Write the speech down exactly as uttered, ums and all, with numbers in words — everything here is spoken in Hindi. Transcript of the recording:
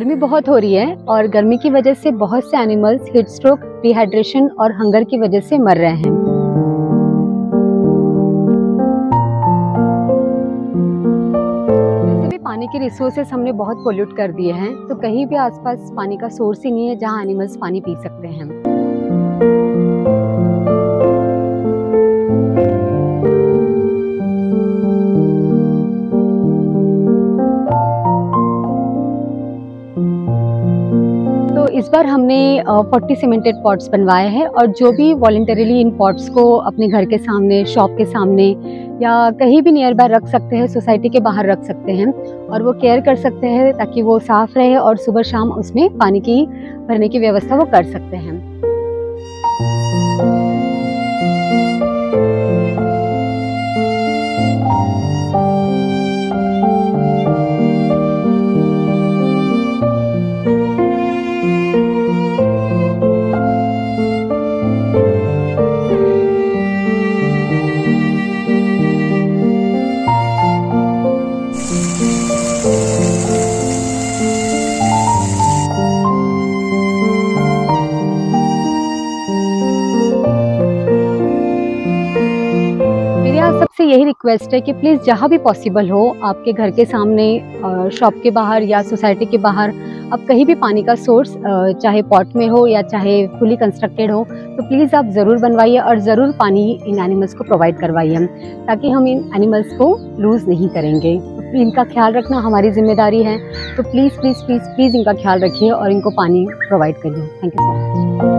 गर्मी बहुत हो रही है और गर्मी की वजह से बहुत से एनिमल्स हीट स्ट्रोक, डिहाइड्रेशन और हंगर की वजह से मर रहे हैं। वैसे भी पानी के रिसोर्सेस हमने बहुत पोल्यूट कर दिए हैं, तो कहीं भी आसपास पानी का सोर्स ही नहीं है जहां एनिमल्स पानी पी सकते हैं। तो इस बार हमने चालीस सीमेंटेड पॉट्स बनवाए हैं और जो भी वॉलंटरीली इन पॉट्स को अपने घर के सामने, शॉप के सामने या कहीं भी नियर बाय रख सकते हैं, सोसाइटी के बाहर रख सकते हैं और वो केयर कर सकते हैं ताकि वो साफ रहे और सुबह शाम उसमें पानी की भरने की व्यवस्था वो कर सकते हैं। सबसे यही रिक्वेस्ट है कि प्लीज़ जहाँ भी पॉसिबल हो, आपके घर के सामने, शॉप के बाहर या सोसाइटी के बाहर, आप कहीं भी पानी का सोर्स चाहे पॉट में हो या चाहे फुली कंस्ट्रक्टेड हो, तो प्लीज़ आप ज़रूर बनवाइए और ज़रूर पानी इन एनिमल्स को प्रोवाइड करवाइए ताकि हम इन एनिमल्स को लूज़ नहीं करेंगे। तो इनका ख्याल रखना हमारी जिम्मेदारी है, तो प्लीज़ प्लीज़ प्लीज़ प्लीज़ इनका ख्याल रखिए और इनको पानी प्रोवाइड करिए। Thank you so much.